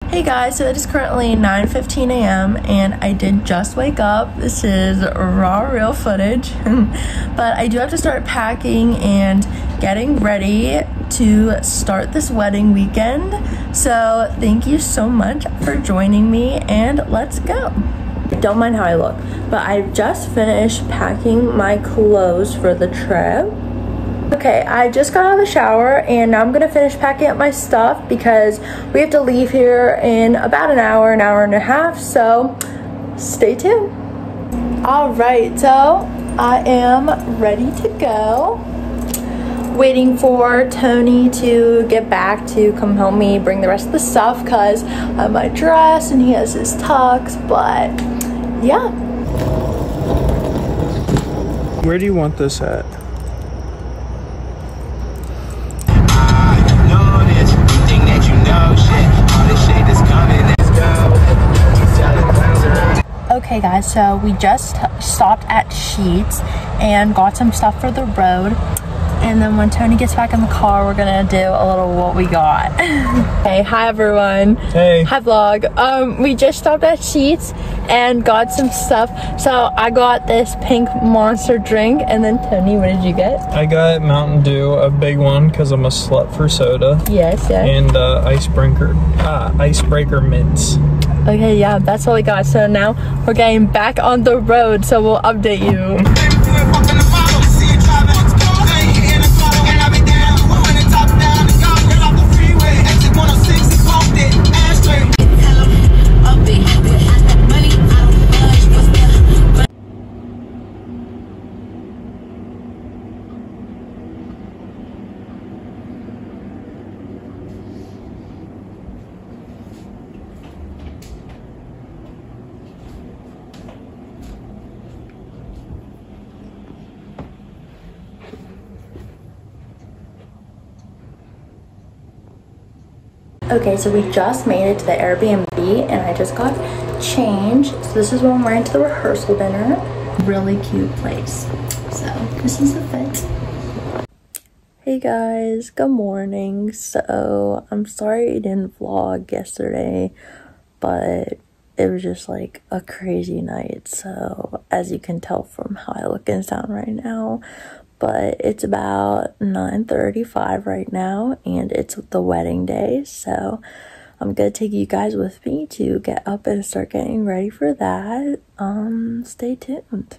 Hey guys, so it is currently 9:15 a.m. and I did just wake up. This is raw real footage. But I do have to start packing and getting ready to start this wedding weekend. So thank you so much for joining me and let's go. Don't mind how I look, but I just finished packing my clothes for the trip. Okay, I just got out of the shower and now I'm gonna finish packing up my stuff because we have to leave here in about an hour and a half, so stay tuned. All right, so I am ready to go. Waiting for Tony to get back to come help me bring the rest of the stuff because I have my dress and he has his tux, but yeah. Where do you want this at? Okay guys, so we just stopped at Sheetz and got some stuff for the road, and then when Tony gets back in the car we're gonna do a little what we got. Hey, hi everyone. Hey. Hi vlog. We just stopped at Sheetz and got some stuff. So I got this pink monster drink, and then Tony, what did you get? I got Mountain Dew, a big one because I'm a slut for soda. Yes. And icebreaker mints. Okay, yeah, that's all we got. So now we're getting back on the road, so we'll update you. Okay, so we just made it to the Airbnb and I just got changed. So this is what I'm wearing to the rehearsal dinner. Really cute place. So this is the fit. Hey guys, good morning. So I'm sorry I didn't vlog yesterday, but it was just like a crazy night. So as you can tell from how I look and sound right now, but it's about 9:35 right now and it's the wedding day, so I'm gonna take you guys with me to get up and start getting ready for that. Stay tuned.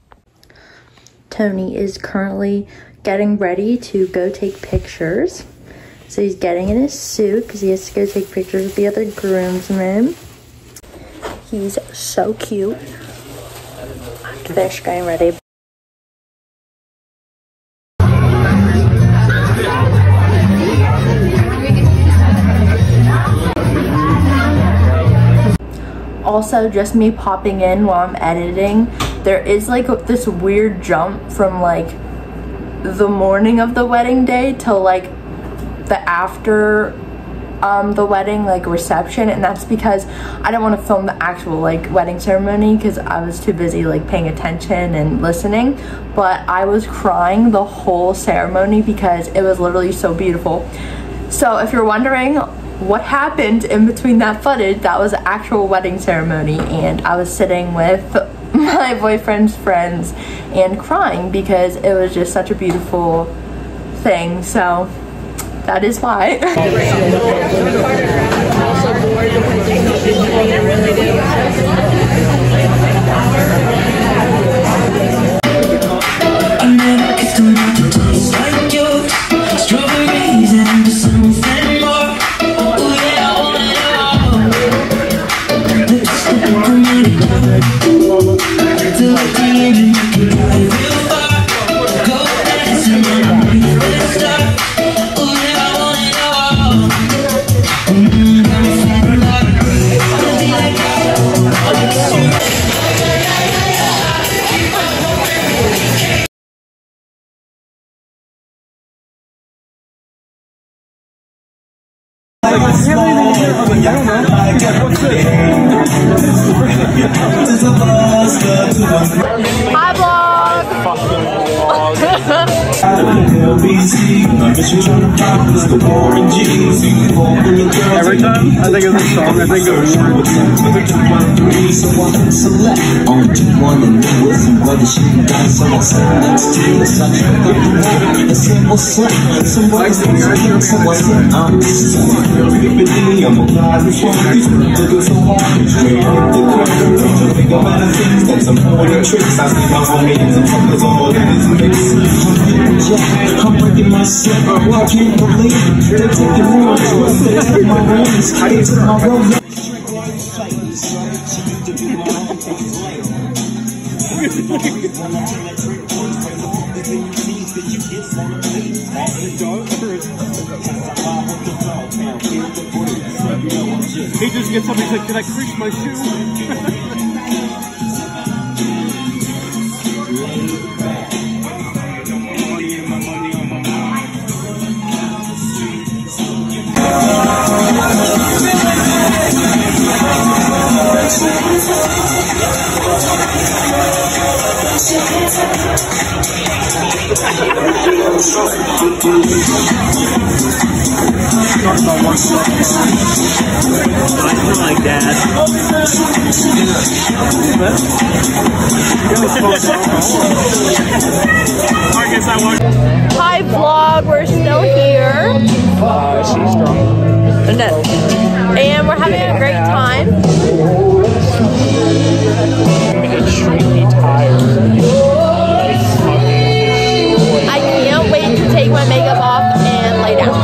Tony is currently getting ready to go take pictures, so he's getting in his suit because he has to go take pictures with the other groomsmen. He's so cute. I have to finish getting ready. Also, just me popping in while I'm editing, there is like this weird jump from like the morning of the wedding day till like the after the wedding like reception, and that's because I didn't want to film the actual like wedding ceremony because I was too busy like paying attention and listening, but I was crying the whole ceremony because it was literally so beautiful. So if you're wondering what happened in between that footage, that was the actual wedding ceremony, and I was sitting with my boyfriend's friends and crying because it was just such a beautiful thing. So that is why. Hi vlog! Every time I think of this song, I think of I'm breaking myself, I can't believe they're taking more of my wings. I took my road. He just gets up and he's like, can I crease my shoe? Like that. Hi vlog, we're still here. she's strong. And we're having a great time. I'm extremely tired. I can't wait to take my makeup off and lay down.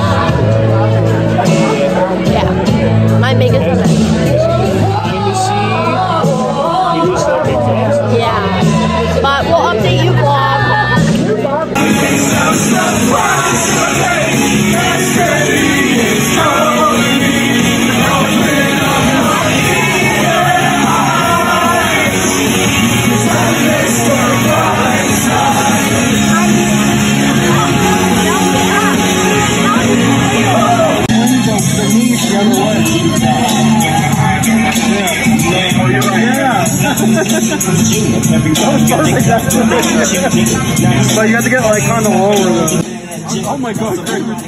Yeah, my makeup's a mess. Yeah, but we'll update you vlog. But you have to get like kind of lower though. Oh my god, Primer.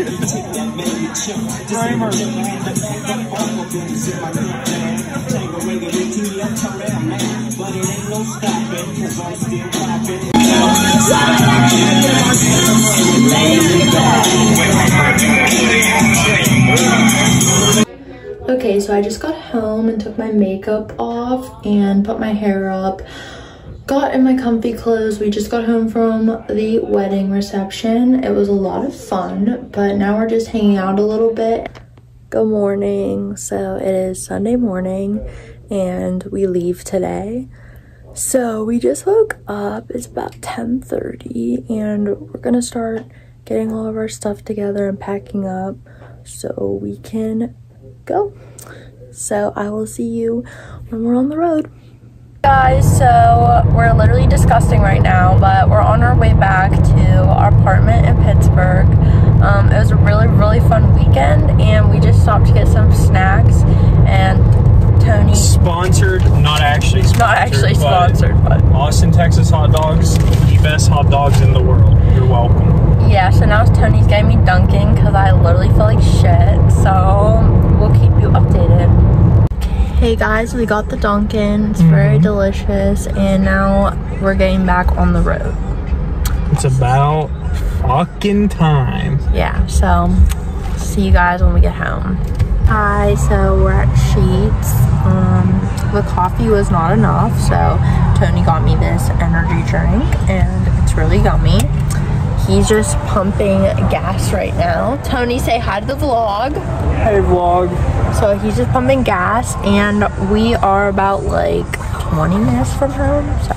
Okay, so I just got home and took my makeup off and put my hair up. Got in my comfy clothes. We just got home from the wedding reception. It was a lot of fun, but now we're just hanging out a little bit. Good morning. So it is Sunday morning and we leave today. So we just woke up. It's about 10:30 and we're gonna start getting all of our stuff together and packing up so we can go. So I will see you when we're on the road. Guys, so we're literally disgusting right now, but we're on our way back to our apartment in Pittsburgh. It was a really fun weekend and we just stopped to get some snacks and Tony Sponsored, not actually sponsored, but Austin, Texas hot dogs, the best hot dogs in the world. You're welcome. yeah, so now Tony's getting me Dunkin' because I literally feel like shit, so we'll keep you updated. Hey guys, we got the Dunkin', it's very delicious, and now we're getting back on the road. It's about fucking time. Yeah, so see you guys when we get home. Hi, so we're at Sheetz. The coffee was not enough, so Tony got me this energy drink, and it's really yummy. He's just pumping gas right now. Tony, say hi to the vlog. Hey vlog. So he's just pumping gas and we are about like 20 minutes from home, so.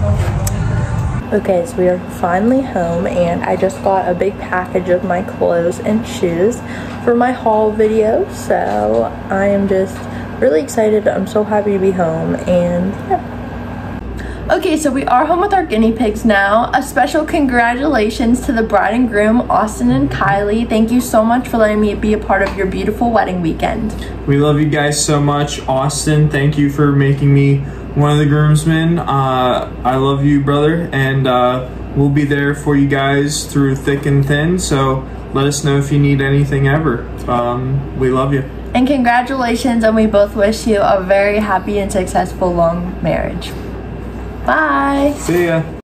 Okay, so we are finally home and I just got a big package of my clothes and shoes for my haul video. So I am just really excited. I'm so happy to be home and yeah. Okay, so we are home with our guinea pigs now. A special congratulations to the bride and groom, Austin and Kylie. Thank you so much for letting me be a part of your beautiful wedding weekend. We love you guys so much. Austin, thank you for making me one of the groomsmen. I love you, brother, and we'll be there for you guys through thick and thin. So let us know if you need anything ever. We love you. And congratulations, and we both wish you a very happy and successful long marriage. Bye. See ya.